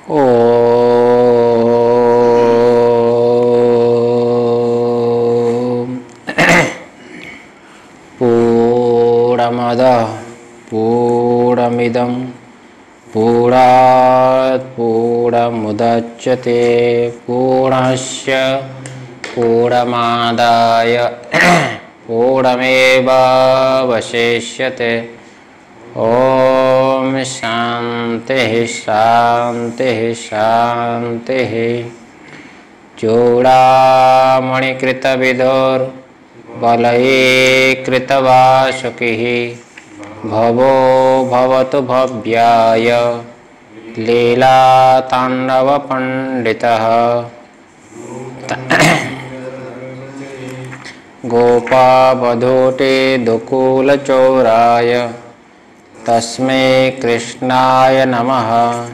पूर्णमदः पूर्णमिदं पूर्णात् पूर्णमुदच्यते पूर्णस्य पूर्णमादाय पूर्णमेवावशिष्यते। ओम शांति शांति शांति। चूड़ामणिकृतविधुर्बलैकृतवासुकिः भवो भवतु भव्याय लीलाताण्डवपण्डितः। गोपावधूटे दुकूलचौराय तस्मै कृष्णाय नमः।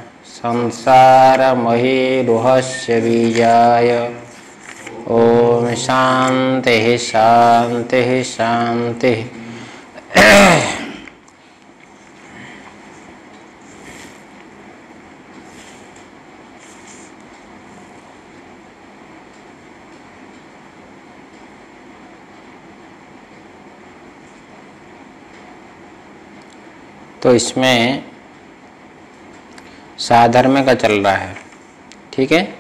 संसारमहीरुहस्य बीजाय ओम शांति शांति शांति। तो इसमें साधर्म्य का चल रहा है, ठीक है।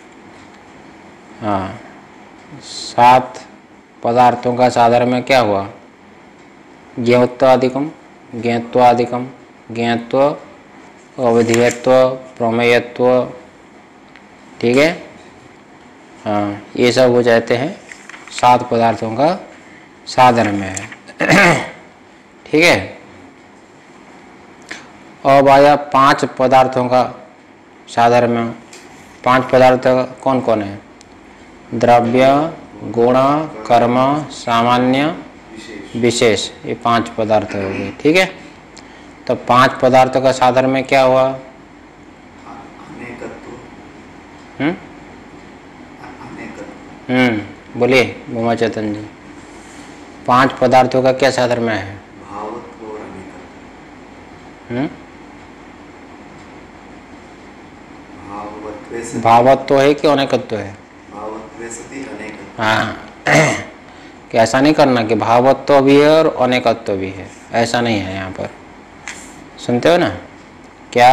हाँ, 7 पदार्थों का साधर्म्य क्या हुआ? ज्ञेयत्वादिकम, ज्ञेयत्वादिकम, ज्ञेयत्व, अविधेयत्व, प्रमेयत्व, ठीक है। हाँ, ये सब हो जाते हैं 7 पदार्थों का साधर्म्य है, ठीक है। अब आया 5 पदार्थों का साधर्म्य। 5 पदार्थ कौन कौन है? द्रव्य, गुण, कर्म, सामान्य, विशेष। ये 5 पदार्थ हो गए, ठीक है। तो 5 पदार्थों का साधर्म्य क्या हुआ? बोलिए उमा चेतन जी। 5 पदार्थों का क्या साधर्म्य है? भावत्व है कि अनेकत्व है? हाँ, कि ऐसा नहीं करना कि भावत्व भी है और अनेकत्व भी है, ऐसा नहीं है यहाँ पर। सुनते हो ना क्या?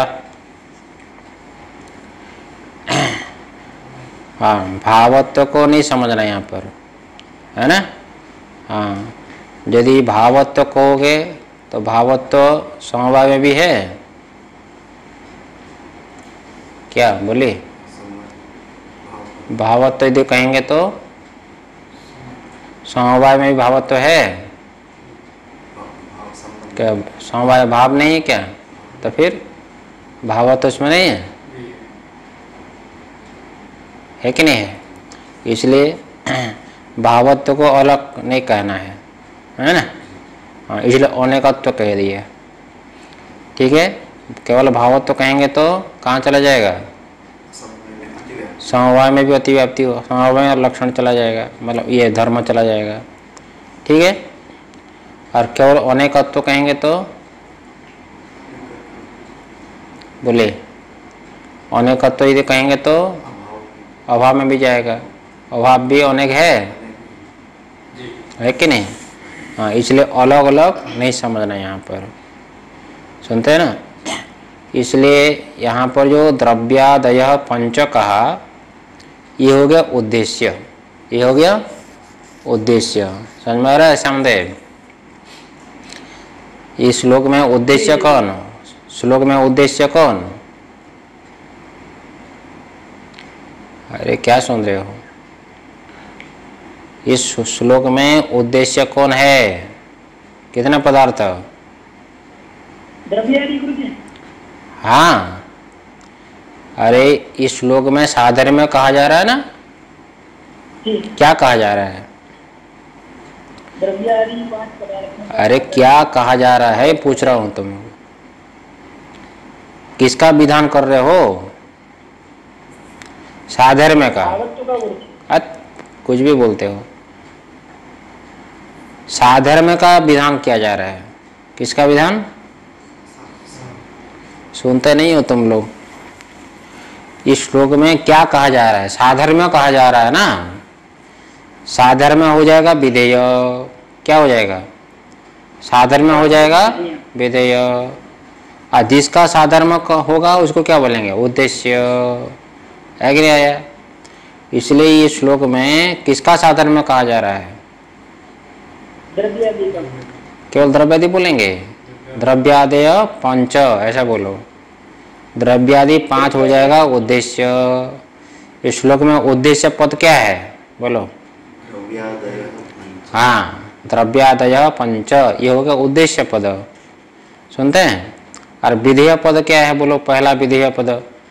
हाँ, भावत्व को नहीं समझना यहाँ पर, है ना। हाँ, यदि भावत्व कहोगे तो भावत्व समवाय में भी है क्या? बोलिए। भावत्व यदि कहेंगे तो समवाय में भी भावत्व है क्या? समवाय भाव नहीं है क्या? तो फिर भावत्व उसमें नहीं है कि नहीं है? इसलिए भावत्व को अलग नहीं कहना है ना। हाँ, इसलिए अनेकत्व कह दिया, ठीक है। केवल भावत्व कहेंगे तो कहाँ चला जाएगा? समवाय में भी अतिव्याप्ति हो, समवाय में लक्षण चला जाएगा, मतलब ये धर्म चला जाएगा, ठीक है। और केवल अनेकत्व कहेंगे तो बोले अनेकत्व यदि कहेंगे तो अभाव में भी जाएगा, अभाव भी अनेक है कि नहीं? हाँ, इसलिए अलग अलग नहीं समझना यहाँ पर, सुनते हैं ना। इसलिए यहाँ पर जो द्रव्यादय पंच कहा, ये हो गया उद्देश्य, ये हो गया उद्देश्य। समझ में आ रहा है समदेव? इस श्लोक में उद्देश्य कौन? श्लोक में उद्देश्य कौन? अरे क्या सुन रहे हो? इस श्लोक में उद्देश्य कौन है? कितने पदार्थ? हाँ, अरे इस श्लोक में साधर्म्य कहा जा रहा है ना। क्या कहा जा रहा है? अरे क्या कहा जा रहा है पूछ रहा हूं तुम। किसका विधान कर रहे हो? साधर्म्य का। कुछ भी बोलते हो। साधर्म्य का विधान किया जा रहा है। किसका विधान? सुनते नहीं हो तुम लोग। इस श्लोक में क्या कहा जा रहा है? साधर्म्य कहा जा रहा है ना। साधर्म्य हो जाएगा विधेय। क्या हो जाएगा? साधर्म्य हो जाएगा विधेय। और जिसका साधर्म्य होगा उसको क्या बोलेंगे? उद्देश्य। है कि नहीं आया? इसलिए ये श्लोक में किसका साधर्म्य कहा जा रहा है? केवल द्रव्यादि बोलेंगे? द्रव्यादय पंच ऐसा बोलो। द्रव्यादि 5 हो जाएगा उद्देश्य। इस श्लोक में उद्देश्य पद क्या है? बोलो। हाँ, द्रव्यादय पंच, ये हो गया उद्देश्य पद। सुनते हैं? और विधेय पद क्या है? बोलो पहला विधेय पद।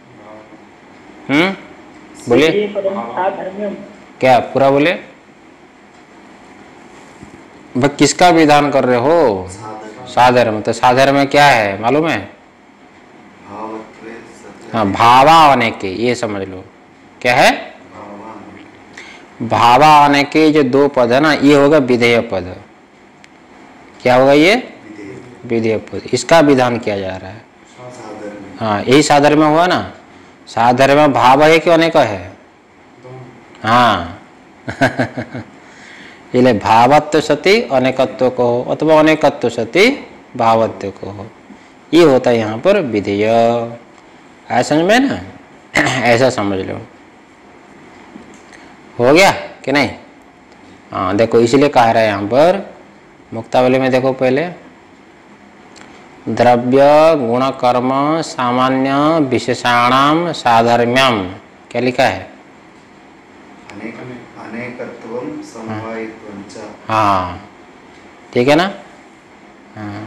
बोलिए क्या? पूरा बोले। भाई किसका विधान कर रहे हो? साधर्म। तो साधर्म में क्या है मालूम है? हाँ, भावा आने के, ये समझ लो। क्या है? भावा आने के जो 2 पद है ना, ये होगा विधेय पद। क्या होगा ये? विधेय पद। इसका विधान किया जा रहा है। हाँ, यही साधर्म में हुआ ना। साधर्म में भाव है कि अनेक है? हाँ इसलिए भावत्व सती अनेकत्व को हो अथवा अनेकत्व सती भावत्व को हो, ये होता है यहाँ पर विधेय। ऐसा समझ में ना? ऐसा समझ लो। हो गया कि नहीं? हाँ, देखो इसलिए कह रहा है यहाँ पर मुक्तावली में। देखो पहले द्रव्य गुण कर्म सामान्य विशेषाणाम साधर्म्यम, क्या लिखा है? अनेकत्वम समवायित्वं च। हाँ, ठीक है ना? हाँ,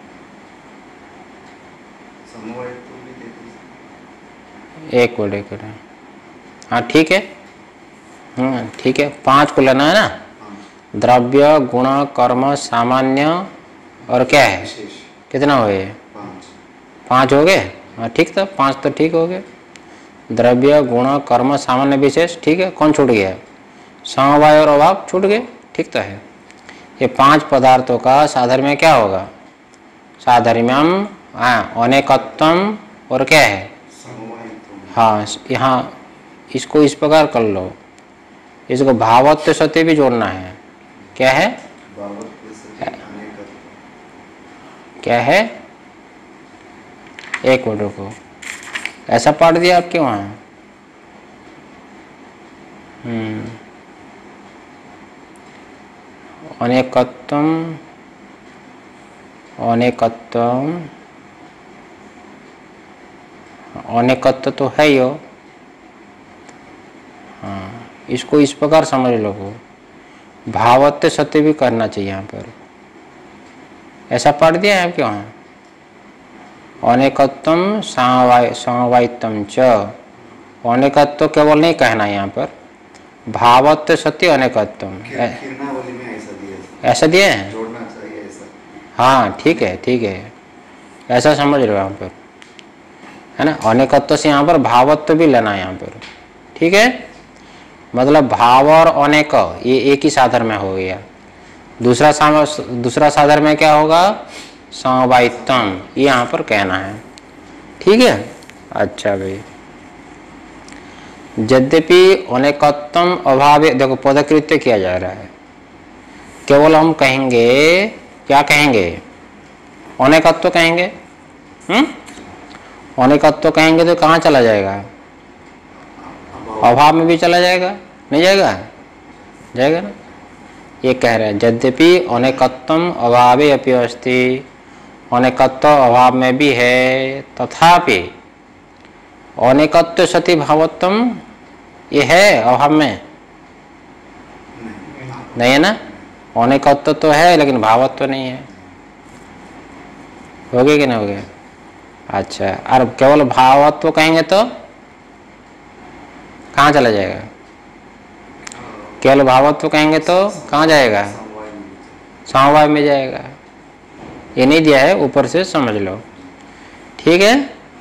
समवायित्व भी देते हैं। एक मिनट। हाँ ठीक है। ठीक है, 5 को लेना है ना। द्रव्य गुण कर्म सामान्य और क्या है? कितना हुए? 5 हो गए। हाँ ठीक था, 5 तो ठीक हो गए। द्रव्य गुण कर्म सामान्य विशेष, ठीक है। कौन छूट गया? समवाय और अभाव छूट गए, ठीक तो है। ये 5 पदार्थों का साधर्म्य क्या होगा? साधर्म्यम अनेकत्वम और क्या है? हाँ, यहाँ इसको इस प्रकार कर लो। इसको भावत्व सत्य भी जोड़ना है। क्या है? क्या है? एक मिनट को ऐसा पढ़ दिया आपके वहाँ। अनेकत्वम अनेकत्वम अनेकत्व तो है ही हो। हाँ, इसको इस प्रकार समझ लो। भावत्व सत्य भी करना चाहिए यहाँ पर। ऐसा पढ़ दिया है आपके वहाँ। अनेकत्वम समवायित्वं च। अनेकत्व केवल नहीं कहना यहाँ पर, भावत्व सत्य अनेकत्वम ऐसा दिया है। जोड़ना चाहिए ऐसा। हाँ ठीक है, ठीक है, ऐसा समझ लो यहाँ पर, है ना। अनेकत्व से यहाँ पर भावत्व भी लेना है यहाँ पर, ठीक है। मतलब भाव और अनेक ये एक ही साधन में हो गया। दूसरा साधन में क्या होगा? समवायित्वम, ये यहाँ पर कहना है, ठीक है। अच्छा भाई, यद्यपि अनेकत्वम अभाव, देखो पदकृत्य किया जा रहा है। केवल हम कहेंगे, क्या कहेंगे? अनेकत्व कहेंगे। अनेकत्व कहेंगे तो कहाँ चला जाएगा? अभाव में भी चला जाएगा, नहीं जाएगा? जाएगा ना। ये कह रहे हैं यद्यपि अनेकत्वम अभावे अपि अस्ति, अनेकत्व अभाव में भी है, तथापि अनेकत्व सति भावत्वम, ये है अभाव में नहीं है ना। अनेकत्व तो है लेकिन भावत्व नहीं है। हो गया कि नहीं हो गया? अच्छा, और केवल भावत्व कहेंगे तो कहाँ चला जाएगा? केवल भावत्व कहेंगे तो कहाँ जाएगा? समवाय में जाएगा। ये नहीं दिया है, ऊपर से समझ लो, ठीक है।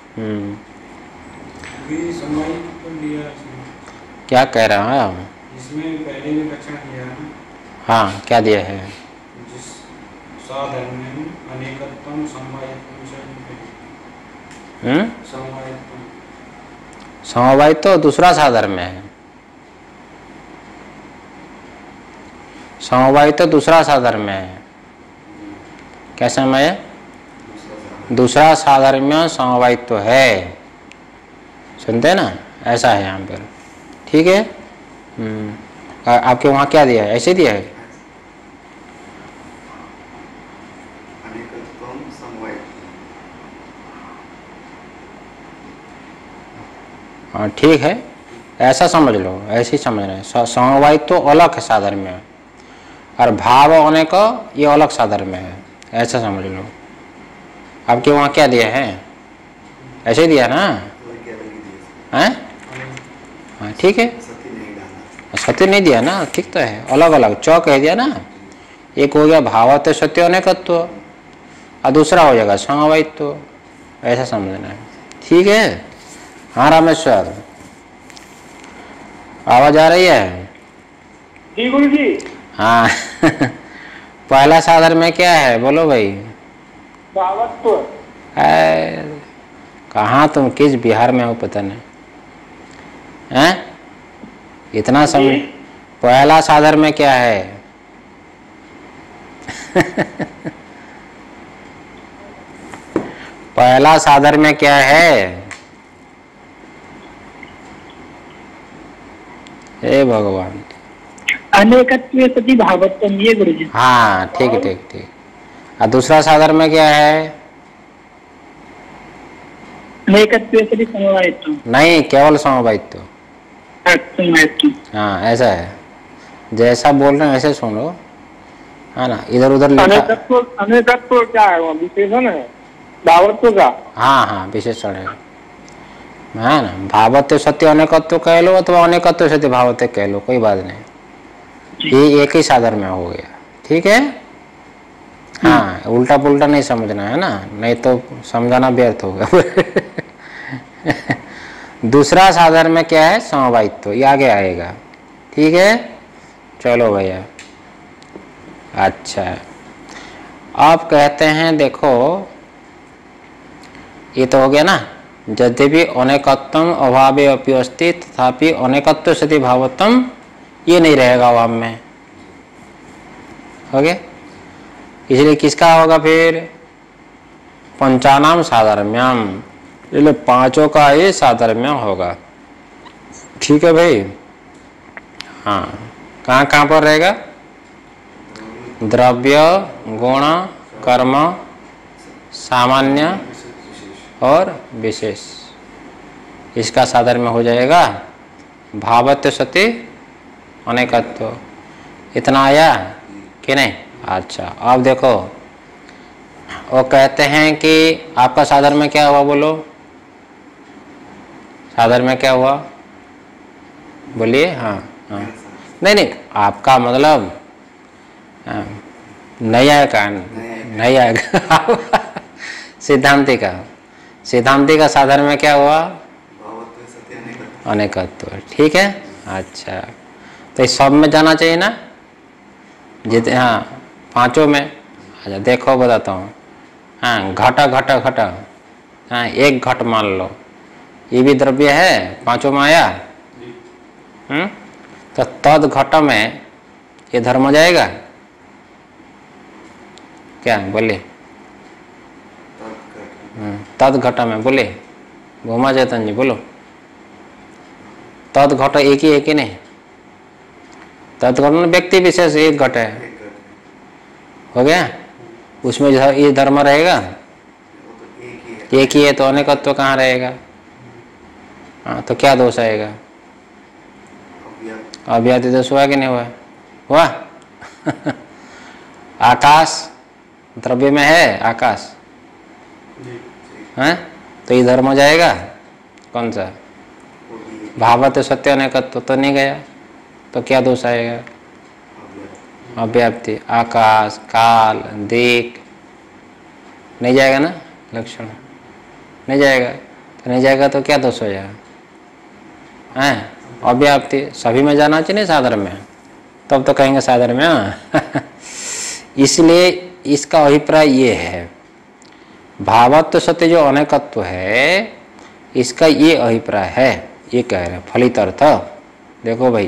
क्या कह रहा है? इसमें पहले भी लक्षण दिया है। हाँ, क्या दिया है? जिस साधर्म्यम अनेकत्वम समवायित्वम समवायित्वम। समवायित्व तो दूसरा साधर्म्य है। समवायित्व तो दूसरा साधर्म्य है। कैसा मैं दूसरा साधर्म्य समवायित्व है, सुनते हैं ना, ऐसा है यहाँ पर। ठीक है। आपके वहाँ क्या दिया है? ऐसे दिया है। अनेकत्वम समवायित्वम। हाँ ठीक है, ऐसा समझ लो, ऐसे ही समझ रहे हैं। समवायित्व तो अलग है साधर्म्य है, और भाव होने का ये अलग साधर्म्य है, ऐसा समझ लो। आपके वहाँ क्या दिया है? ऐसे ही दिया ना? अलग ही दिए। हैं? हाँ ठीक है, सती नहीं डाला। सत्य नहीं दिया ना, ठीक तो है, अलग अलग चौक कह दिया ना। एक हो गया भावत्व सत्य अनेकत्व और दूसरा हो जाएगा समवायित्व, ऐसा समझना है। ठीक है। हाँ रामेश्वर, आवाज आ रही है? जी गुरु जी। हाँ पहला साधन में क्या है बोलो भाई? भावत्व। कहाँ तुम किस बिहार में हो पता नहीं हैं? इतना समझ। पहला साधन में क्या है? पहला साधन में क्या है? हे भगवान। अनेकत्व सति भावत्वम, ये गुरु जी। हाँ ठीक है, ठीक ठीक। और दूसरा साधन में क्या है? अनेकत्व सति समवायित्वम। नहीं, केवल समवायित्व। समवायित्वम। हाँ ऐसा है, जैसा बोल रहे हैं ऐसे सुनो, है ना? इधर उधर लिखा। अनेकत्व क्या है? वो विशेषण है भावत्व का। हाँ हाँ विशेषण है ना। भावत्व सत्य अनेकत्व कह लो अथवा अनेकत्व सत्य भावत्व कह लो, कोई बात नहीं, ये एक ही साधन में हो गया। ठीक है। हाँ उल्टा पुल्टा नहीं समझना है ना, नहीं तो समझाना व्यर्थ होगा। दूसरा साधन में क्या है? समवायित्व, ये आगे आएगा। ठीक है, चलो भैया। अच्छा, आप कहते हैं देखो, ये तो हो गया ना, यद्यपि अनेकत्वम अभावे अपि अस्ति तथापि अनेकत्व सति भावत्वम, ये नहीं रहेगा अभाव में। हो गया। इसलिए किसका होगा फिर? पंचानाम साधर्म्यम, इसलिए पांचों का ये साधर्म्य होगा। ठीक है भाई। हाँ, कहाँ कहाँ पर रहेगा? द्रव्य, गुण, कर्म, सामान्य और विशेष, इसका साधर्म्य हो जाएगा भावत्व सति अनेकत्व। इतना आया कि नहीं? अच्छा, अब देखो, वो कहते हैं कि आपका साधर्म्य में क्या हुआ बोलो? साधर्म्य में क्या हुआ बोलिए? हाँ हाँ, नहीं नहीं, आपका मतलब नहीं आएगा, नहीं आएगा। सिद्धांति का साधर्म्य में क्या हुआ? भावत्व सती अनेकत्व। अनेकत्व। ठीक है। अच्छा, तो इस सब में जाना चाहिए ना जितने? हाँ पांचों में। अच्छा देखो बताता हूँ। हाँ घटा घटा घटा, हाँ एक घट मान लो, ये भी द्रव्य है, पांचों में आया। तो तद घट में ये धर्म हो जाएगा क्या? बोले तद घट में, बोले भूमा चेतन जी बोलो। तद घट एक ही है कि नहीं? तद घट में व्यक्ति विशेष एक घट है, हो गया। उसमें ये धर्म रहेगा, एक ही है, तो अनेकत्व कहाँ रहेगा? हाँ तो क्या दोष आएगा? अव्याति दोष हुआ कि नहीं हुआ? हुआ। आकाश द्रव्य में है, आकाश है, तो ये धर्म हो जाएगा कौन सा? भावत्व सत्य अनेकत्व तो नहीं गया, तो क्या दोष आएगा? अव्याप्ति। आकाश, काल, दिक नहीं जाएगा ना, लक्षण नहीं जाएगा, तो नहीं जाएगा तो क्या दोष हो जाएगा? हैं अव्याप्ति। सभी में जाना चाहिए साधन में, तब तो कहेंगे साधन में। इसलिए इसका अभिप्राय ये है, भावत्व सत्य जो अनेकत्व है, इसका ये अभिप्राय है ये कह रहे हैं फलित अर्थ। देखो भाई,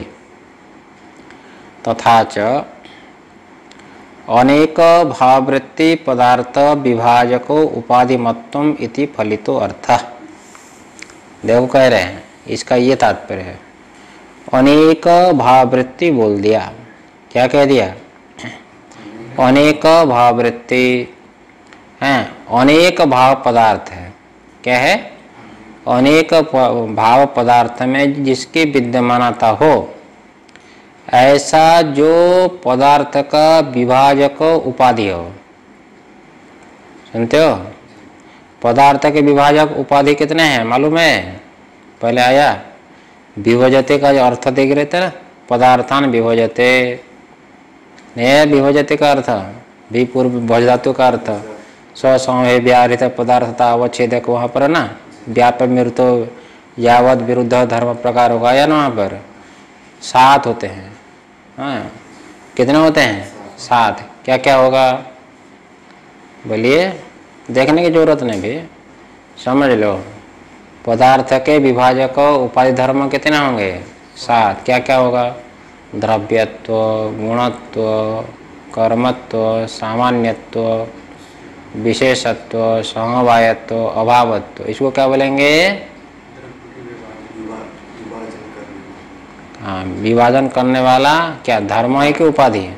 तथा च अनेक भाववृत्ति पदार्थ विभाजको उपाधिमत्वम इति फलितो अर्थ। देखो कह रहे हैं इसका ये तात्पर्य है, अनेक भाववृत्ति बोल दिया, क्या कह दिया? अनेक भाववृत्ति हैं, अनेक भाव पदार्थ है। क्या है? अनेक भाव पदार्थ में जिसकी विद्यमानता हो, ऐसा जो पदार्थ का विभाजक उपाधि हो। सुनते हो? पदार्थ के विभाजक उपाधि कितने हैं मालूम है? पहले आया विभजते का जो अर्थ देख रहे थे ना, पदार्थान विभजते, नहीं विभजते का अर्थ भी पूर्व भज धातु का अर्थ स्वसंवे व्याहृत पदार्थता अवच्छेदक, वहाँ पर ना व्यापक मृतो यावत विरुद्ध धर्म प्रकार होगा या ना, वहाँ पर 7 होते हैं। हाँ, कितने होते हैं? 7। क्या क्या होगा बोलिए? देखने की जरूरत नहीं भी, समझ लो। पदार्थ के विभाजक उपाधि धर्म कितने होंगे? 7। क्या क्या होगा? द्रव्यत्व, गुणत्व, कर्मत्व, सामान्यत्व, विशेषत्व, समवायत्व, अभावत्व। इसको क्या बोलेंगे? हाँ, विभाजन करने वाला क्या धर्म है कि उपाधि है?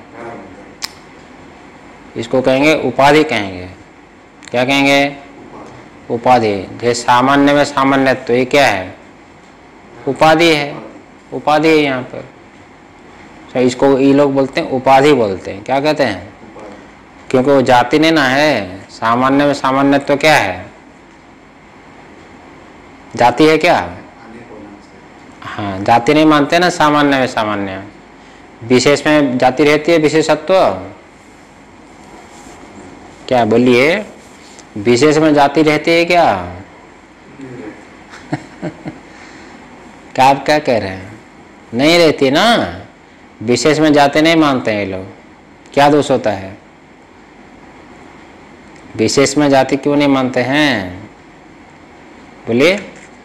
इसको कहेंगे उपाधि कहेंगे। क्या कहेंगे? उपाधि। जैसे सामान्य में सामान्यत्व, तो ये क्या है? उपाधि है, उपाधि है यहाँ पर। तो इसको ये लोग बोलते हैं उपाधि बोलते हैं। क्या कहते हैं? क्योंकि वो जाति नहीं ना है। सामान्य में सामान्यत्व तो क्या है? जाति है क्या? हाँ, जाति नहीं मानते ना सामान्य में सामान्य। विशेष में जाति रहती है, विशेषत्व। क्या बोलिए? विशेष में जाति रहती है क्या? क्या आप क्या कह रहे हैं? नहीं रहती ना। विशेष में जाति नहीं मानते हैं ये लोग। क्या दोष होता है? विशेष में जाति क्यों नहीं मानते हैं बोलिए?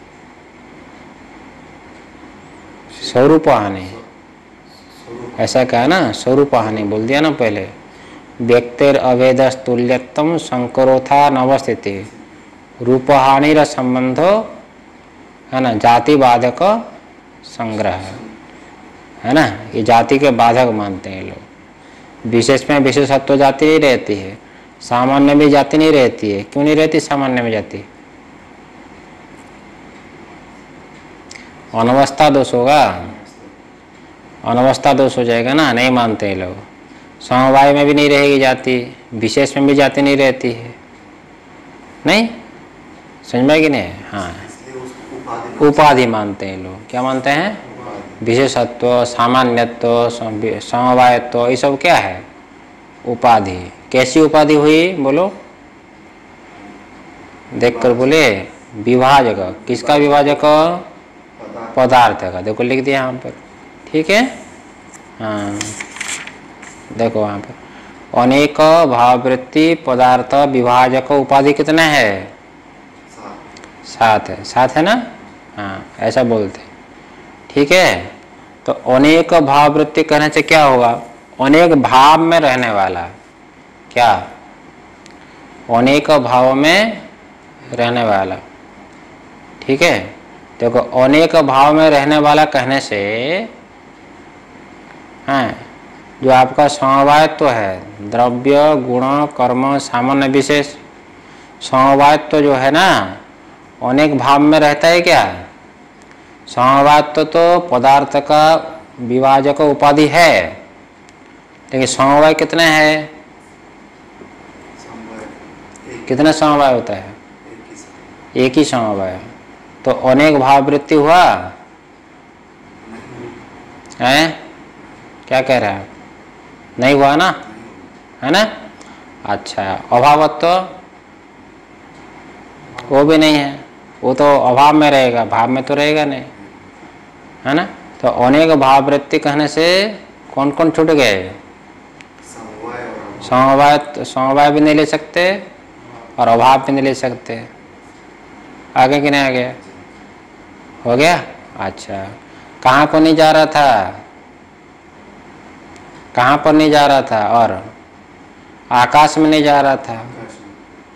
स्वरूप हानि, ऐसा कहा ना, स्वरूप हानि बोल दिया ना पहले। व्यक्तिर अभेदस्तुल्यत्म संकरोथा नवस्थिति रूप हानिर संबंधो, है ना, जाति बाधक संग्रह, है ना। ये जाति के बाधक मानते हैं लोग। विशेष में विशेषत्व जाति नहीं रहती है, सामान्य में जाति नहीं रहती है। क्यों नहीं रहती सामान्य में जाति? अनवस्था दोष होगा, अनवस्था दोष हो जाएगा ना, नहीं मानते हैं लोग। समवाय में भी नहीं रहेगी जाति, विशेष में भी जाति नहीं रहती है। नहीं समझ में कि नहीं? हाँ, उपाधि मानते हैं लोग। क्या मानते हैं? विशेषत्व, सामान्यत्व, समवायत्व, ये सब क्या है? उपाधि। कैसी उपाधि हुई बोलो? देखकर बोले। विभाजक। किसका विभाजक? पदार्थ का। देखो लिख दिया यहाँ पर, ठीक है। हाँ, देखो वहाँ पर अनेक भाववृत्ति पदार्थ विभाजक उपाधि कितने है? 7 है। 7 है ना? हाँ, ऐसा बोलते, ठीक है। तो अनेक भाववृत्ति कहने से क्या होगा? अनेक भाव में रहने वाला। क्या? अनेक भाव में रहने वाला, ठीक है। देखो अनेक भाव में रहने वाला कहने से, हाँ, जो आपका समवायत्व है, द्रव्य, गुण, कर्म, सामान्य, विशेष, समवायत्व जो है ना, अनेक भाव में रहता है। क्या? समवायत्व तो पदार्थ का विभाजक उपाधि है, लेकिन समवाय कितने हैं? कितने समवाय होता है? एक ही समवाय। तो अनेक भाववृत्ति हुआ है? क्या कह रहा है? नहीं हुआ ना, है ना। अच्छा, अभावत्व वो भी नहीं है, वो तो अभाव में रहेगा, भाव में तो रहेगा नहीं, है ना। तो अनेक भाववृत्ति कहने से कौन कौन छूट गए? समवाय भी नहीं ले सकते और अभाव भी नहीं ले सकते। आगे कि नहीं? आ गया? हो गया? अच्छा, कहाँ पर नहीं जा रहा था? कहाँ पर नहीं जा रहा था? और आकाश में नहीं जा रहा था, आकाश में,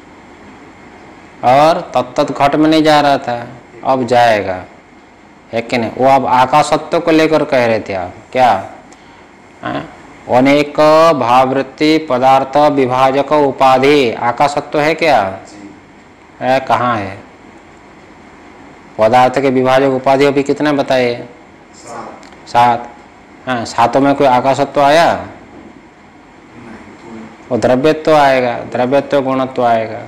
और तत्त घट में नहीं जा रहा था, अब जाएगा, है कि नहीं? वो अब आकाशत्व को लेकर कह रहे थे आप, क्या? अनेक भाववृत्ति पदार्थ विभाजक उपाधि, आकाशत्व है क्या? जी, है, कहाँ है? पदार्थ के विभाजक उपाधि अभी कितने बताए? 7, 7। हाँ, 7 में कोई आकाशत्व आया? नहीं, वो द्रव्यत्व आएगा, द्रव्यत्व गुणत्व आएगा,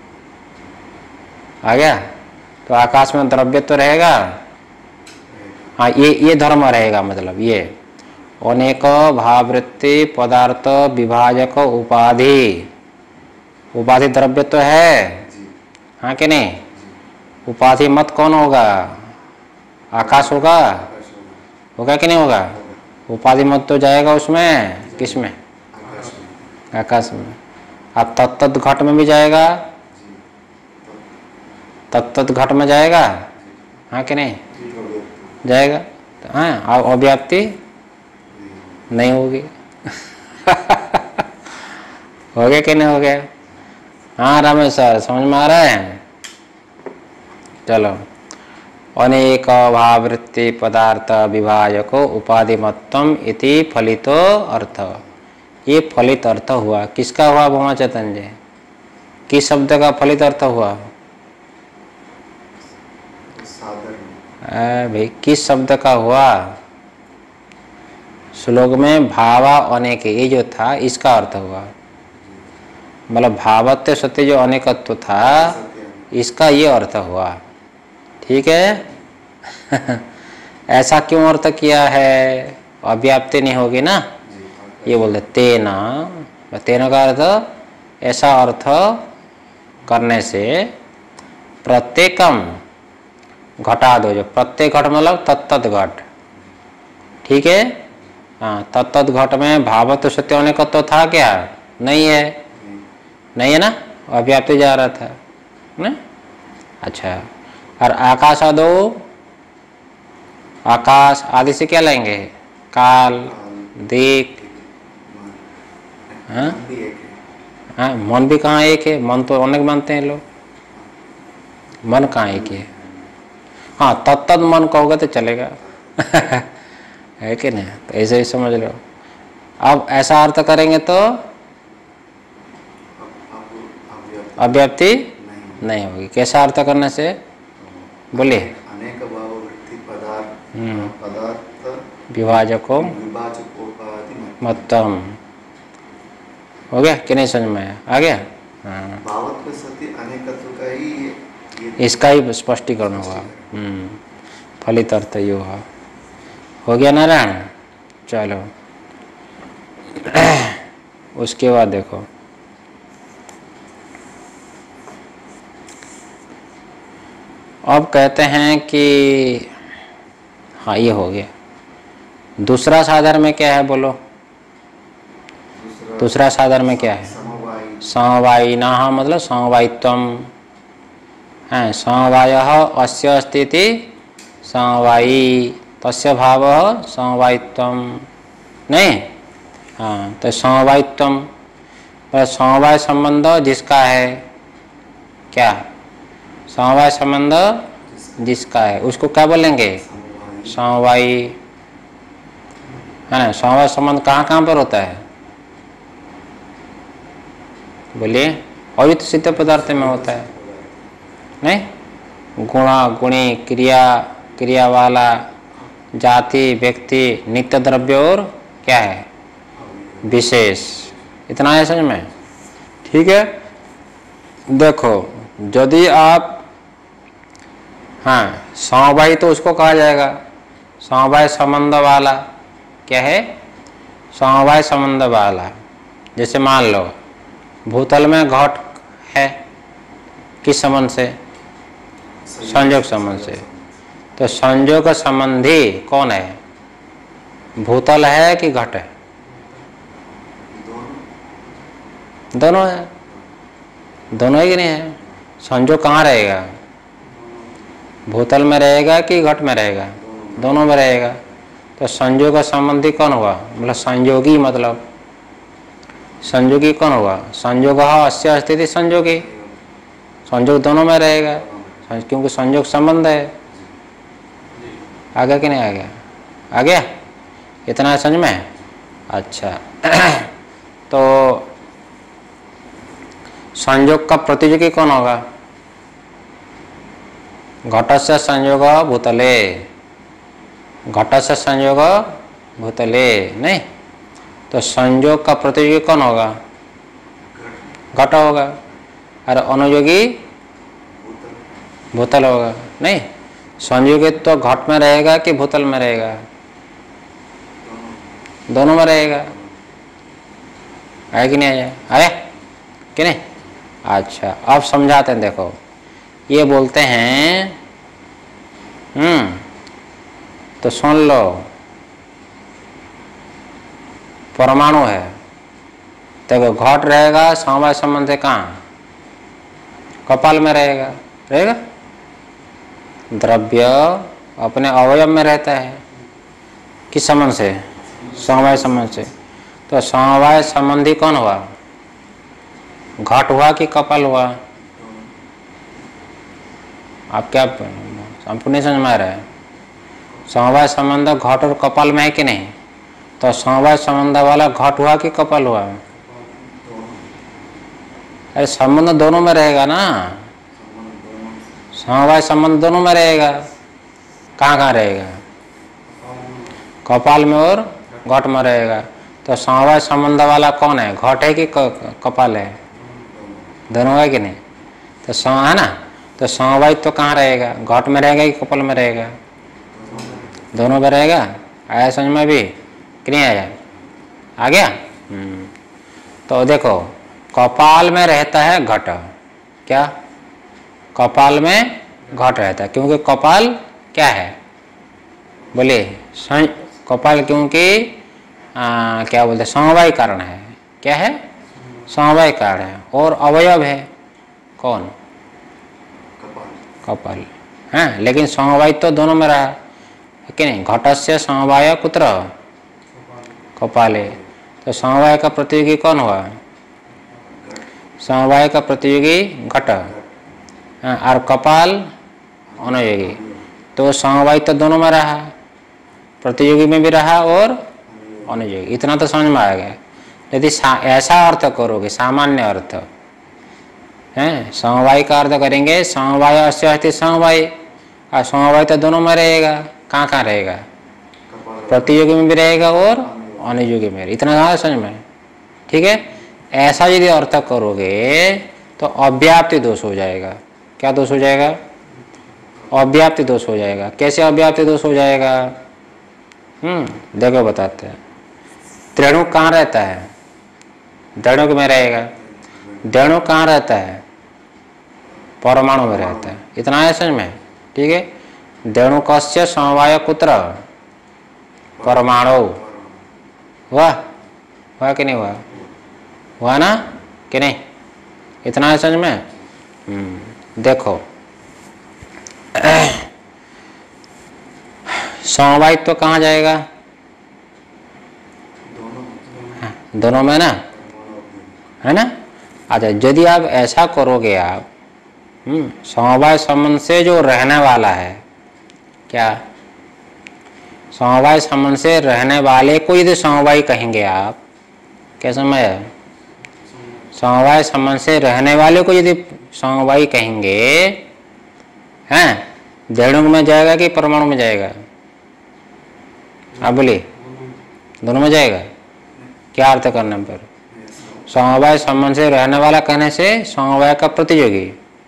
आ गया? तो आकाश में द्रव्यत्व रहेगा। हाँ, ये धर्म रहेगा, मतलब ये अनेक भाववृत्ति पदार्थ विभाजक उपाधि, उपाधि द्रव्यत्व है, जी, हाँ कि नहीं? उपाधि मत कौन होगा? आकाश होगा, आकाश होगा, होगा कि नहीं होगा? होगा, उपाधि मत तो जाएगा उसमें, किसमें? आकाश में, आकाश में। अब तत्त घट में भी जाएगा, जी, तत्त घट में जाएगा, हाँ कि नहीं? तो जाएगा। तो हाँ, अब अव्याप्ति नहीं होगी। हो गया कि नहीं हो गया? हाँ रमेश सर, समझ में आ रहा है? चलो, अनेक भाववृत्ति पदार्थ विभाजको उपाधिमत्तम इति फलितो अर्थ, ये फलित अर्थ हुआ। किसका हुआ भोमा चेतन जी? किस शब्द का फलित अर्थ हुआ? साधन, भाई, किस शब्द का हुआ? श्लोक में भावा अनेक, ये जो था इसका अर्थ हुआ, मतलब भावत्व सत्य जो अनेकत्व था, इसका ये अर्थ हुआ, ठीक है? ऐसा क्यों अर्थ किया है? अव्याप्ति नहीं होगी ना, ये बोलते तेना, तेना का अर्थ ऐसा अर्थ करने से प्रत्येकम घटा दो, जो प्रत्येक घट मतलब तत्त घट, ठीक है? हाँ, तत्त घट में भावत्व सत्य अनेकत्व था क्या? नहीं है, नहीं है ना, अव्याप्ति जा रहा था ना। अच्छा, और आकाश आदो, आकाश आदि से क्या लेंगे? काल, दिक, हाँ भी एक है, हाँ, मन भी कहाँ एक है? मन तो अनेक मानते हैं लोग, मन कहाँ एक है? हाँ, तत्त मन कहोगे तो चलेगा। है कि नहीं? तो ऐसे ही समझ लो। अब ऐसा अर्थ करेंगे तो अव्याप्ति नहीं होगी। कैसा अर्थ करने से? बोलिए। अनेक भाववृत्ति पदार्थ, पदार्थ विभाजको विभाजकोपाधि मतम, हो गया कि नहीं? समझ में आया? आ गया? हाँ, भावत्व सत्य अनेकत्व का ही ये इसका ही स्पष्टीकरण हुआ। फलित अर्थ ये हुआ। हो गया नारायण? चलो, उसके बाद देखो, अब कहते हैं कि हाँ, ये हो गया। दूसरा साधन में क्या है बोलो? दूसरा साधन में क्या है? समवायी, समवायी ना, मतलब समवायित्वम है। समवायः अस्य अस्ति समवायी, तस्य भावः समवायित्वम, नहीं? हाँ, तो समवायित्वम, समवाय संबंध जिसका है, क्या? समवाय संबंध जिसका है उसको क्या बोलेंगे? समवायी, है ना? समवाय संबंध कहाँ कहाँ पर होता है? बोलिए। अयुत सिद्ध पदार्थ में होता है, नहीं? गुणा गुणी, क्रिया क्रिया वाला, जाति व्यक्ति, नित्य द्रव्य और क्या है? विशेष। इतना है समझ में? ठीक है। देखो, यदि आप, हाँ, समवायी तो उसको कहा जाएगा, समवाय संबंध वाला। क्या है? समवाय संबंध वाला। जैसे मान लो भूतल में घट है, किस संबंध से? संयोग संबंध से। तो संयोग संबंधी कौन है? भूतल है कि घट है? दोनों है, दोनों ही नहीं है। संयोग कहाँ रहेगा? भूतल में रहेगा कि घट में रहेगा? दोनों में रहेगा। तो संयोग संबंधी कौन हुआ, मतलब संयोगी, मतलब संयोगी कौन हुआ, संयोग अस्य स्थिति संयोगी, संयोग दोनों में रहेगा क्योंकि संयोग संबंध है। आ गया कि नहीं आ गया, आ गया, इतना समझ में। अच्छा तो संयोग का प्रतियोगी कौन होगा, घटस्य संयोग भूतले, घटस्य संयोग भूतले, नहीं तो संयोग का प्रतियोगी कौन होगा, घट होगा, और अनुयोगी भूतल होगा। नहीं संयोगी तो घट में रहेगा कि भूतल में रहेगा, दोनों में रहेगा। आया कि नहीं आया, आया कि नहीं। अच्छा अब समझाते हैं, देखो ये बोलते हैं तो सुन लो, परमाणु है, देखो घट रहेगा समवाय संबंध से कहाँ, कपाल में रहेगा, रहेगा। द्रव्य अपने अवयव में रहता है, किस संबंध से, समवाय संबंध से। तो समवाय संबंधी कौन हुआ, घट हुआ कि कपाल हुआ। आप क्या हमको नहीं समझ में आ रहा है, समवाय संबंध घट और कपाल में है कि नहीं। तो समवाय संबंध वाला घट हुआ कि कपाल हुआ, अरे संबंध दोनों में रहेगा ना, समवाय संबंध दोनों में रहेगा। कहाँ कहाँ रहेगा, कपाल में और घट में रहेगा। तो समवाय संबंध वाला कौन है, घट है कि कपाल है, दोनों है कि नहीं। तो है ना, तो समवाय तो कहाँ रहेगा, घट में रहेगा कि कपाल में रहेगा, दोनों में रहेगा। आया समझ में भी कि नहीं आया, आ गया। तो देखो कपाल में रहता है घट, क्या कपाल में घट रहता है, क्योंकि कपाल क्या है, बोलिए कपाल, क्योंकि क्या बोलते हैं, समवाय कारण है, क्या है, समवाय कारण है, और अवयव है कौन, कपाल है। लेकिन समवाय तो दोनों में रहा कि नहीं, घटस्य समवाय कुत्र, कपाले। तो समवाय का प्रतियोगी कौन हुआ, समवाय का प्रतियोगी घट, और कपाल अनुयोगी। तो समवाय तो दोनों में रहा, प्रतियोगी में भी रहा और अनुयोगी। इतना तो समझ में आ गया। यदि ऐसा अर्थ करोगे, सामान्य अर्थ है, समवाय का अर्थ करेंगे, समवाय अस्य समवाय, और समवाय तो दोनों में रहेगा। कहाँ कहाँ रहेगा, प्रतियोगी में भी रहेगा और अनुयोगी में। इतना समझ में, ठीक है। ऐसा यदि अर्थ करोगे तो अव्याप्ति दोष हो जाएगा। क्या दोष हो जाएगा, अव्याप्ति दोष हो जाएगा। कैसे अव्याप्ति दोष हो जाएगा, देखो बताते हैं। त्रेणु कहाँ रहता है, द्रणुक में रहेगा। द्रणु कहाँ रहता है, परमाणु में रहता है। इतना है समझ में, ठीक है। द्रणुकस्य समवाय कुत्र, परमाणु। हुआ कि नहीं हुआ, हुआ ना कि नहीं। इतना है समझ में। देखो समवाय तो कहाँ जाएगा, दोनों में ना, है ना। अच्छा यदि आप ऐसा करोगे, आप समवाय संबंध से जो रहने वाला है, क्या समवाय संबंध से रहने वाले को यदि समवाय कहेंगे आप, क्या समझ आया, समवाय संबंध से रहने वाले को यदि समवाय कहेंगे, हैं, द्रणुक में जाएगा कि परमाणु में जाएगा, आप बोलिए, दोनों में जाएगा। क्या अर्थ करने पर, समवाय संबंध से रहने वाला कहने से समवाय का प्रतियोगी,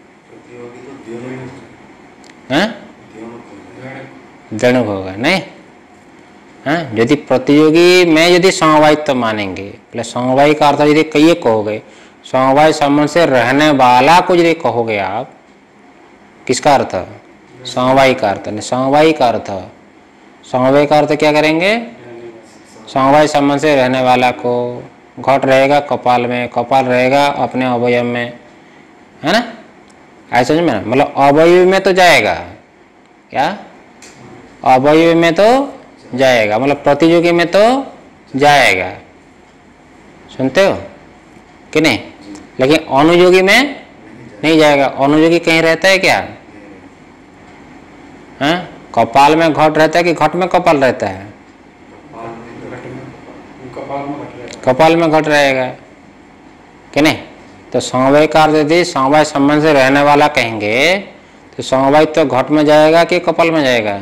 हैं, द्रणुक होगा, नहीं हैं। यदि प्रतियोगी में यदि समवाय तो मानेंगे, प्लस समवाय का अर्थ यदि कई कहोगे, समवाय संबंध से रहने वाला को यदि कहोगे आप, किसका अर्थ, समवाय का अर्थ, नहीं समवाय का अर्थ। समवाय का अर्थ क्या करेंगे, समवाय संबंध से रहने वाला को, घट रहेगा कपाल में, कपाल रहेगा अपने अवयव में, है ना। ऐसा समझ में, मतलब अवयव में तो जाएगा, क्या अवयवी में तो जाएगा, मतलब प्रतियोगी में तो जाएगा, सुनते हो कि नहीं? लेकिन अनुयोगी में नहीं जाएगा। अनुयोगी कहीं रहता है क्या? हाँ, कपाल में घट रहता है कि घट में कपाल रहता है? कपाल में घट रहेगा कि नहीं? तो समवाय का अर्थ यदि समवाय संबंध से रहने वाला कहेंगे तो समवाय तो घट में जाएगा कि कपाल में जाएगा?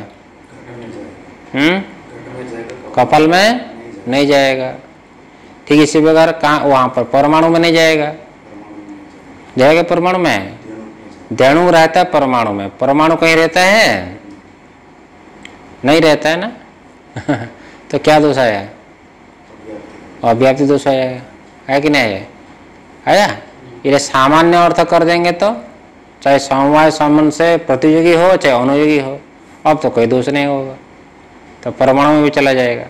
कपाल में नहीं जाएगा। ठीक इसी प्रकार कहाँ वहां पर परमाणु में नहीं जाएगा? जाएगा परमाणु में? धेनु रहता है परमाणु में, परमाणु कहीं रहता है? नहीं रहता है ना। तो क्या दोष आया? अव्याप्ति दोष आया है कि नहीं आया? ये सामान्य अर्थ कर देंगे तो चाहे समवाय संबंध से प्रतियोगी हो चाहे अनुयोगी हो, अब तो कोई दोष नहीं होगा, तो परमाणु में भी चला जाएगा।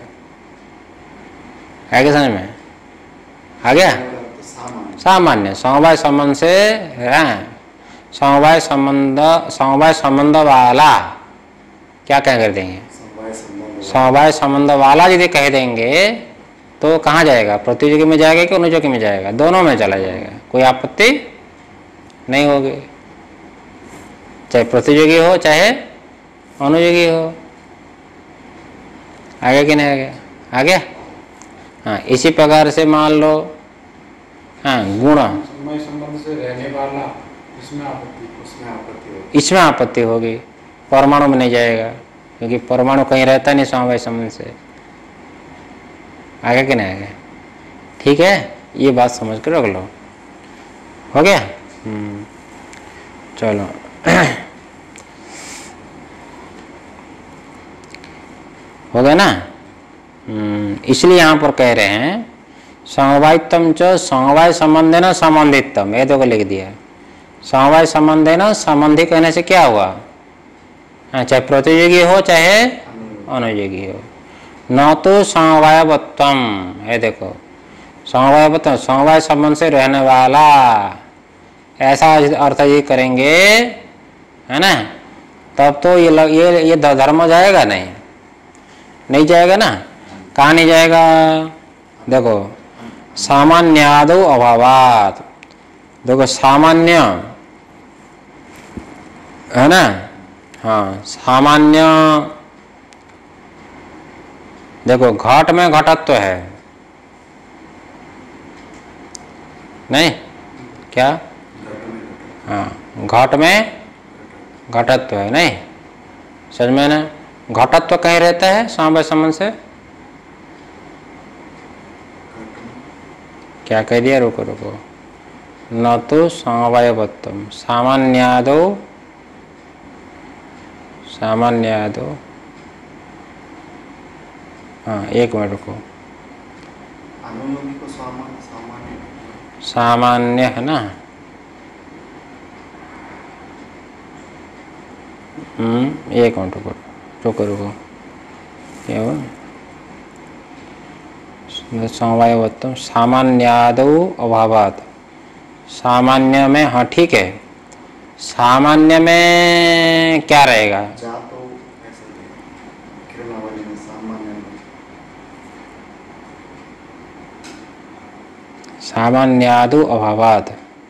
आगे समझ में आ गया? सामान्य समवाय संबंध से समवाय संबंध वाला क्या कह कर देंगे? समवाय संबंध वाला यदि कह देंगे तो कहाँ जाएगा? प्रतियोगी में जाएगा कि अनुयोगी में जाएगा? दोनों में चला जाएगा, कोई आपत्ति नहीं होगी, चाहे प्रतियोगी हो चाहे अनुयोगी हो। आगे कि नहीं आगे? आ गया? हाँ, इसी प्रकार से मान लो हाँ गुण संबंध से रहने वाला, इसमें आपत्ति होगी, परमाणु में नहीं जाएगा क्योंकि परमाणु कहीं रहता नहीं समवाय संबंध से। आगे कि नहीं आगे? ठीक है, ये बात समझ कर रख लो। हो गया? चलो हो गया ना? इसलिए यहाँ पर कह रहे हैं समवायित्वम च समवाय संबंधेन संबंधित्वम, ये तो लिख दिया। समवाय संबंधेन संबंधी कहने से क्या हुआ? चाहे प्रतियोगी हो चाहे अनुयोगी हो। न तो समवायवत्वम, है देखो समवायवत्वम समवाय संबंध से रहने वाला, ऐसा अर्थ ये करेंगे है ना, तब तो ये धर्म जाएगा नहीं जाएगा ना। कहाँ नहीं जाएगा? देखो सामान्यादो अभावात, देखो सामान्य है ना, हाँ सामान्य, देखो घट में घटत्व है नहीं क्या? हाँ घट में घटत्व है नहीं, समझ में ना? घटत्व कहीं रहता है समवाय संबंध से? क्या कह दिया? रुको रुको, न तो समवायवत्वम सामान्यादो हाँ एक मिनट रुको, अनुयोगी को सामान्य है ना, एक मिनट रुको क्या हुआ? समवायवत्वम सामान्यादो अभावात, सामान्य में हाँ ठीक है, सामान्य में क्या रहेगा? सामान्यादो अभावात,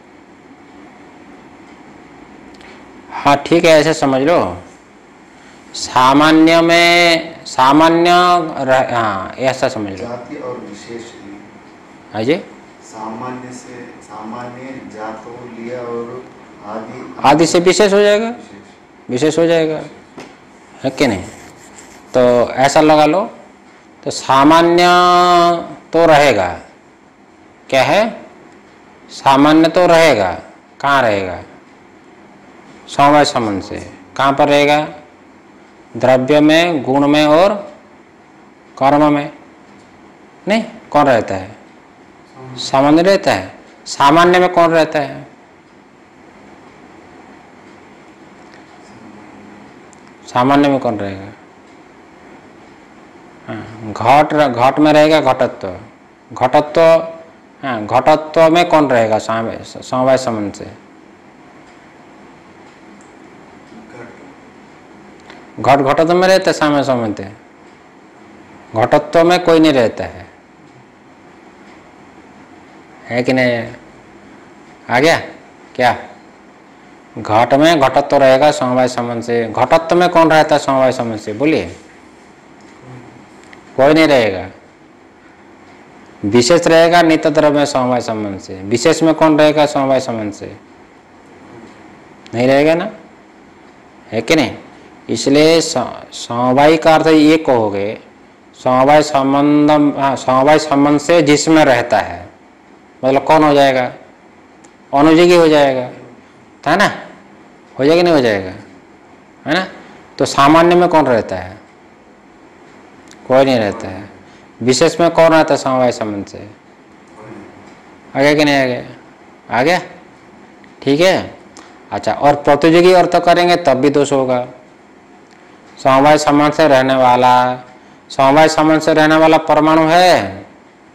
हाँ ठीक है, ऐसे समझ लो। सामान्य में सामान्य हाँ ऐसा समझ लो। जाति और विशेष हाँ जी, सामान्य से सामान्य जातो लिया और आदि से विशेष हो जाएगा, विशेष हो जाएगा, है कि नहीं? तो ऐसा लगा लो, तो सामान्य तो रहेगा, क्या है? सामान्य तो रहेगा, कहाँ रहेगा? समवाय संबंध से। कहाँ पर रहेगा? द्रव्य में, गुण में और कर्म में नहीं। कौन रहता है? सामान्य रहता है। सामान्य में कौन रहता है? सामान्य में कौन रहेगा? घट में रहेगा घटत्व, घटत्व में कौन रहेगा? समवाय संबंध से घट घटत्व में रहते साम्य सामंत, घटत्व में कोई नहीं रहता है कि नहीं? आ गया क्या? घट में घटत्व रहेगा समवाय संबंध से। घटत्व में कौन रहता है समवाय संबंध से? बोलिए। कोई नहीं रहेगा। विशेष रहेगा नित्य द्रव्य में समवाय संबंध से। विशेष में कौन रहेगा समवाय संबंध से? नहीं रहेगा ना, है कि नहीं? इसलिए समवाय का अर्थ ये कहोगे समवाय संबंध, समवाय संबंध से जिसमें रहता है, मतलब कौन हो जाएगा? अनुयोगी हो जाएगा, है ना? हो जाएगा नहीं हो जाएगा, है ना? तो सामान्य में कौन रहता है? कोई नहीं रहता है। विशेष में कौन रहता है समवाय संबंध से? आ गया कि नहीं आ गया? आ गया, ठीक है। अच्छा, और प्रतियोगी अर्थ करेंगे तब भी दोष होगा। समवाय संबंध से रहने वाला, समवाय संबंध से रहने वाला परमाणु है,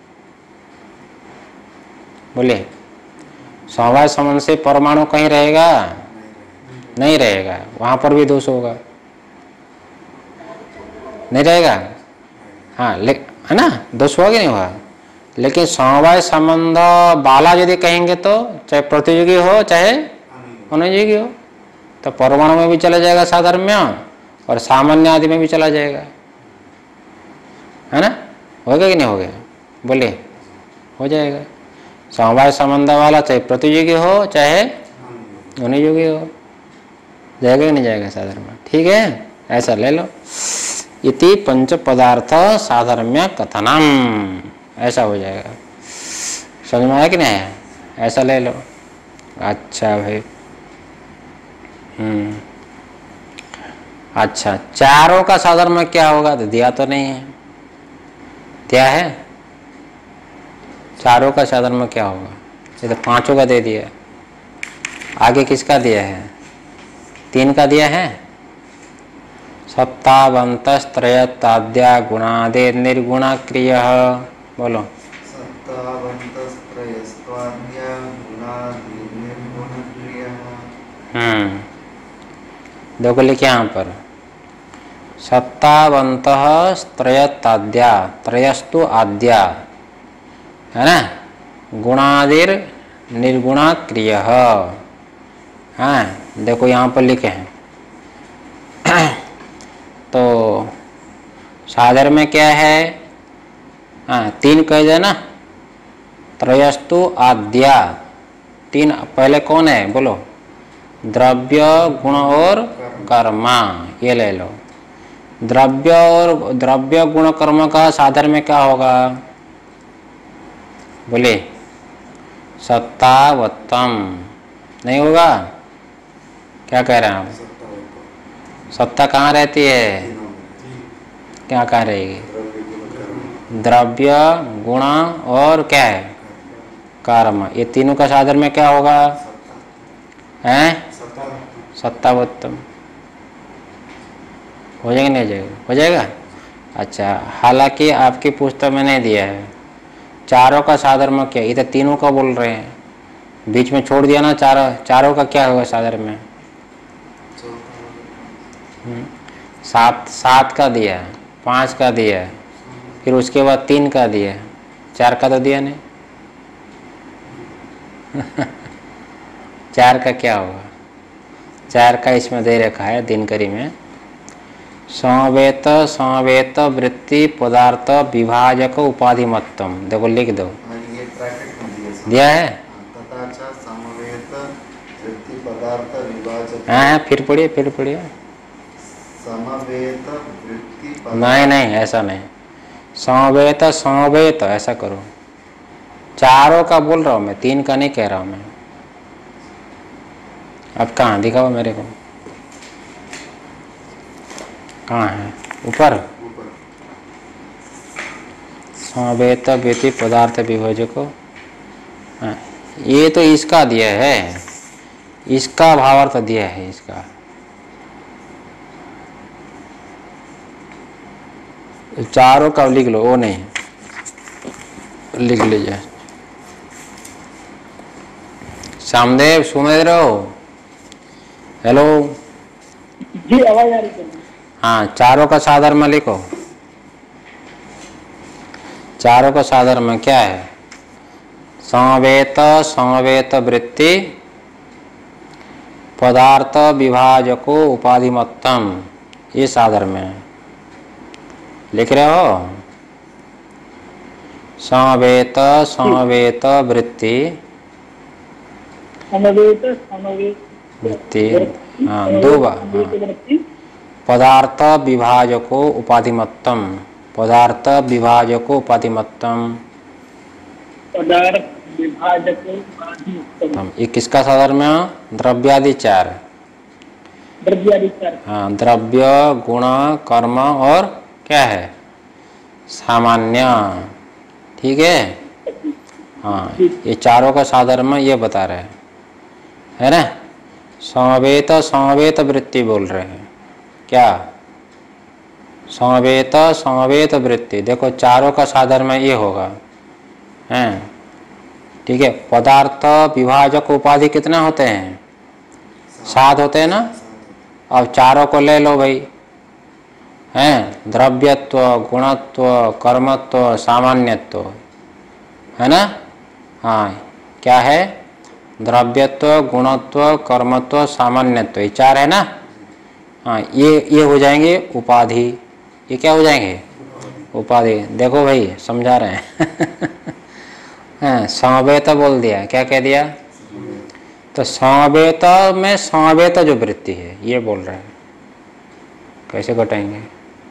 बोलिए। समवाय संबंध से परमाणु कहीं रहेगा? नहीं रहेगा, वहां पर भी दोष होगा, नहीं रहेगा। हाँ, है ना, दोष होगा कि नहीं होगा? लेकिन समवाय संबंध वाला यदि कहेंगे तो चाहे प्रतियोगी हो चाहे अनुयोगी हो, तो परमाणु में भी चला जाएगा साधर्म्य और सामान्य आदि में भी चला जाएगा, है ना? होगा कि नहीं होगा? बोलिए, हो जाएगा। समवाय संबंध वाला चाहे प्रतियोगी हो चाहे अनुयोगी हो, जाएगा कि नहीं जाएगा साधर्म्य? ठीक है, ऐसा ले लो। इति पंच पदार्थ साधर्म्य कथनम, ऐसा हो जाएगा। समझ में आया कि नहीं? ऐसा ले लो। अच्छा भाई, अच्छा, चारों का साधर्म्य क्या होगा? तो दिया तो नहीं है, दिया है? चारों का साधर्म्य क्या होगा? ये तो पांचों का दे दिया, आगे किसका दिया है? तीन का दिया है। सत्तावंतस्त्रयताद्या गुणादे निर्गुणा क्रिय, बोलो। सत्तावंतस्त्रयस्त्वाद्या गुणादि निर्गुण क्रियः। देखो लिखे यहाँ पर, सत्तावंतः त्रयताद्या, त्रयस्तु आद्या, है ना, गुणादिर निर्गुणा क्रिय। हाँ, देखो यहाँ पर लिखे हैं। तो साधर में क्या है? हाँ, तीन कह दे ना, त्रयस्तु आद्या, तीन। पहले कौन है बोलो? द्रव्य, गुण और कर्म, ये ले लो। द्रव्य और द्रव्य गुण कर्म का साधर में क्या होगा? बोले, सत्तावत्तम। नहीं होगा? क्या कह रहे हैं आप? सत्ता कहाँ रहती है? क्या कहाँ रहेगी? द्रव्य, गुण और क्या है? कर्म। ये तीनों का साधन में क्या होगा? हैं? सत्तावत्तम। हो जाएगा नहीं जाएगा? हो जाएगा। अच्छा, हालांकि आपकी पुस्तक में नहीं दिया है चारों का साधर्म क्या, ये तो तीनों का बोल रहे हैं, बीच में छोड़ दिया ना चारों का क्या होगा साधर्म में? सात का दिया, 5 का दिया, फिर उसके बाद 3 का दिया, 4 का तो दिया नहीं। 4 का क्या होगा? 4 का इसमें दे रखा है दिनकरी में, समवेत समवेत वृत्ति पदार्थ विभाजक उपाधि मत्तम। देखो लिख दो, ये ब्रैकेट में दिया है। तथा च समवेत वृत्ति पदार्थ विभाजक। हाँ, फिर पढ़िए। समवेत वृत्ति पदार्थ। नहीं, ऐसा नहीं। समवेत ऐसा करो। चारों का बोल रहा हूँ मैं, 3 का नहीं कह रहा हूँ मैं। अब कहाँ दिखाओ मेरे को, कहाँ है? ऊपर। समवेत वृत्ति पदार्थ विभाजको। हाँ, ये तो इसका दिया है, इसका भावार्थ दिया है इसका। चारों का लिख लो, वो नहीं लिख लीजिए। श्यामदेव सुन रहे हो? हेलो जी, आवाज आ रही है। हाँ, चारों का साधर्म लिखो। चारों का साधर्म क्या है? समवेत समवेत वृत्ति पदार्थ विभाजको उपाधिमत्तम, ये साधर्म है। लिख रहे हो? समवेत समवेत वृत्ति समवेत समवेत वृत्ति, हाँ दो बार, हाँ। पदार्थ विभाजको उपाधिमत्तम, पदार्थ विभाजको उपाधिमत्तम। पदार्थ विभाजक उपाधिमत्तम। ये किसका साधर्म है? द्रव्यादि चार। द्रव्यादि चार। हाँ, द्रव्य गुण कर्म और क्या है? सामान्य। ठीक है? हाँ, ये चारों का साधर्म ये बता रहे हैं, है ना? समवेत समवेत वृत्ति बोल रहे हैं। क्या? समवेत समवेत वृत्ति। देखो चारों का साधर्म ये होगा, हैं? ठीक है। पदार्थ विभाजक उपाधि कितने होते हैं? 7 होते हैं ना? अब चारों को ले लो भाई, हैं? द्रव्यत्व, गुणत्व, कर्मत्व, सामान्यत्व, है ना? हाँ, क्या है? द्रव्यत्व, गुणत्व, कर्मत्व, सामान्यत्व, ये 4 है ना? हाँ, ये हो जाएंगे उपाधि। ये क्या हो जाएंगे? उपाधि। देखो भाई समझा रहे हैं। हाँ, समवेत बोल दिया, क्या कह दिया? तो समवेत में समवेत जो वृत्ति है ये बोल रहे हैं। कैसे घटाएंगे?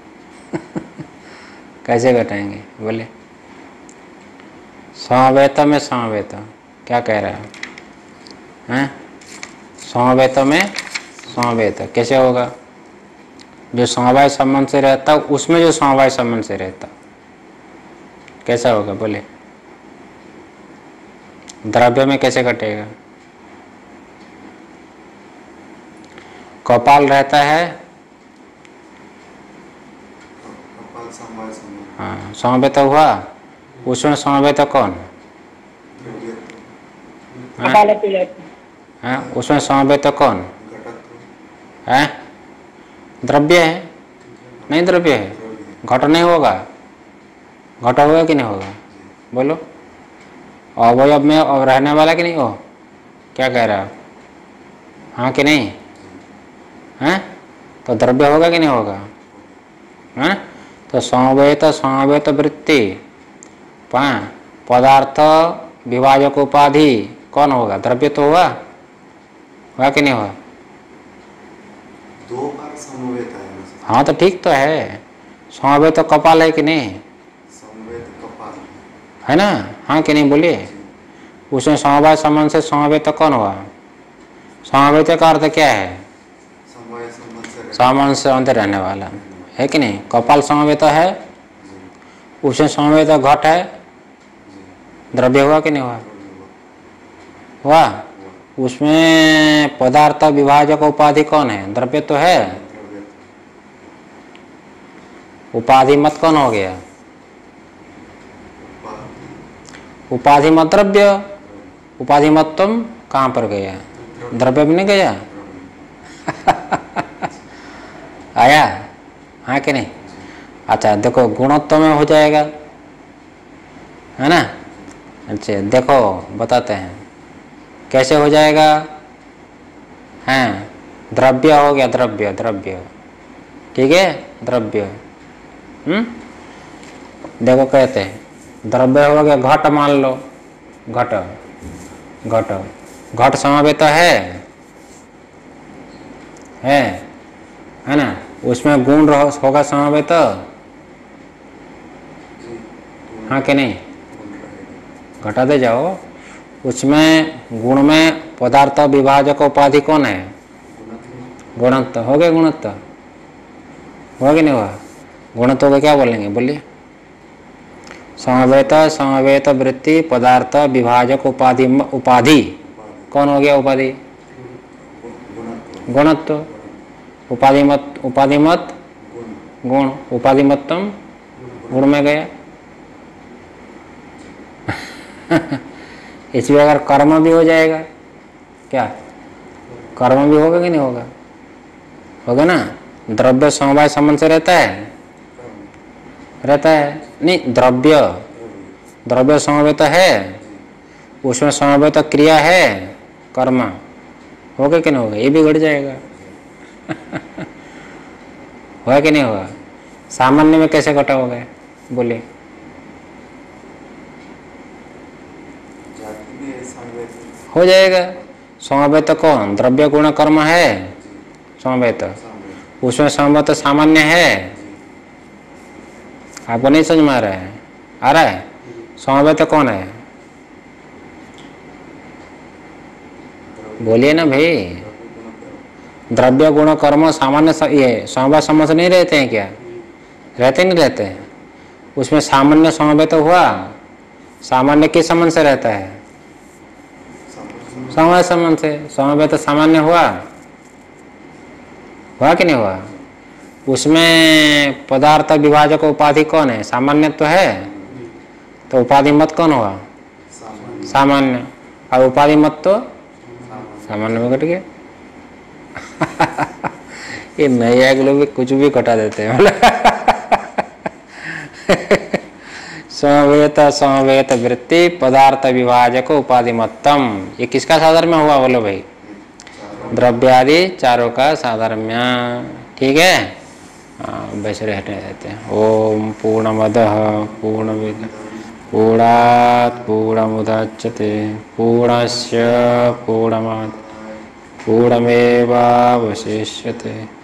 कैसे घटाएंगे बोले? समवेत में समवेत क्या कह रहा है? हैं? समवेत में समवेत कैसे होगा? जो समवाय संबंध से रहता उसमें जो समवाय संबंध से रहता कैसा होगा बोले? द्रव्य में कैसे घटेगा? कपाल रहता है, कपाल समवाय संबंध। हाँ समवेत हुआ, उसमें समवेत कौन? हाँ? कपालत हो जाती है। हाँ, उसमें समवेत कौन घटत्व। है? द्रव्य है, नहीं द्रव्य है। घट नहीं होगा? घट होगा कि नहीं होगा बोलो? अवयव में अब रहने वाला कि नहीं हो? क्या कह रहा है? हाँ कि नहीं? हैं? तो द्रव्य होगा कि नहीं होगा? हैं? तो समवेत समवेत वृत्ति पदार्थ विभाजक उपाधि कौन होगा? द्रव्य तो होगा कि नहीं होगा? 2 बार समवेत है। हाँ तो ठीक तो है। समवेत तो कपाल है कि नहीं? समवेत कपाल है ना? हाँ कि नहीं बोलिए? उसमें समवाय संबंध से समवेत तो कौन हुआ? समवेत का अर्थ क्या है? समवाय संबंध से सामान्य से अंतर रहने वाला है कि नहीं? कपाल समवेत है, उसमें समवेत घट है, द्रव्य हुआ कि नहीं हुआ? हुआ। उसमें पदार्थ विभाजक उपाधि कौन है? द्रव्य तो है। उपाधि मत कौन हो गया? उपाधि मत द्रव्य। उपाधि मत तुम कहाँ पर गया? द्रव्य में नहीं गया? आया? हाँ कि नहीं? अच्छा देखो गुणत्व में हो जाएगा, है ना? अच्छा देखो बताते हैं कैसे हो जाएगा। हैं? द्रव्य हो गया, द्रव्य द्रव्य, ठीक है? द्रव्य देखो कहते हैं द्रव्य हो गया घट, मान लो घट, घट घट समवेत है ना? उसमें गुण होगा समवेत, हाँ कि नहीं? घटाते जाओ। उसमें गुण में पदार्थ विभाजक उपाधि कौन है? गुणत्व। हो गया गुणत्व? हुआ कि नहीं हुआ? गुणत्व को क्या बोलेंगे बोलिए? समवेत समवेत वृत्ति पदार्थ विभाजक उपाधि। उपाधि कौन हो गया? उपाधि गुणत्व। उपाधि मत गुण। उपाधि मतम गुण में गया। इसमें अगर कर्म भी हो जाएगा, क्या कर्म भी होगा कि नहीं होगा? होगा ना? द्रव्य समवाय संबंध से रहता है, रहता है नहीं? द्रव्य द्रव्य समवाय तो है, उसमें समवाय तो क्रिया है, कर्म होगा कि नहीं होगा? ये भी घट जाएगा। होगा कि नहीं होगा? सामान्य में कैसे घटा होगा बोलिए? जाति भी समवेत हो जाएगा। समवेत तो कौन? द्रव्य गुण कर्म है समवेत, उसमें समवेत सामान्य है। आपको नहीं समझ में आ रहा है? आ रहा है? समवेत कौन है? बोलिए ना भाई। द्रव्य गुण कर्म सामान्य ये समवाय संबंध से नहीं रहते हैं क्या? रहते नहीं रहते हैं? उसमें सामान्य समवेत हुआ, सामान्य किस संबंध से रहता है? समवाय संबंध से। समवेत सामान्य हुआ, हुआ कि नहीं हुआ? उसमें पदार्थ विभाजक उपाधि कौन है? सामान्य तो है, तो उपाधि मत कौन हुआ? सामान्य। और उपाधि मत तो सामान्य में घट गया। ये नए लोग भी कुछ भी घटा देते हैं। समवेत समवेत वृत्ति पदार्थ विभाजक उपाधि मतम, ये किसका साधर्म्य हुआ बोलो भाई? द्रव्यादि चारों का साधर्म्य। ठीक है, वैसे रहते रहते हैं। ओम पूर्णमदः पूर्णमिदं पूर्णात् पूर्णमुदच्यते पूर्णस्य पूर्णमादाय पूर्णमेवावशिष्यते।